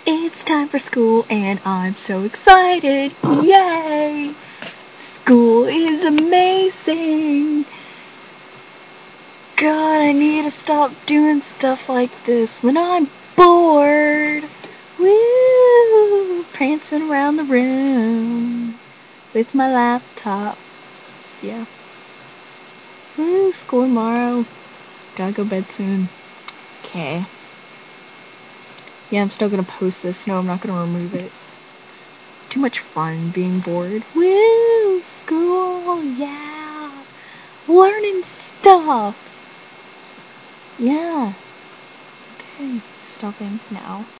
It's time for school and I'm so excited. Yay! School is amazing. God, I need to stop doing stuff like this when I'm bored. Woo! Prancing around the room with my laptop. Yeah. Woo, school tomorrow. Gotta go to bed soon. Okay. Yeah, I'm still gonna post this. No, I'm not gonna remove it. It's too much fun being bored. Woo! School! Yeah! Learning stuff! Yeah. Okay, stopping now.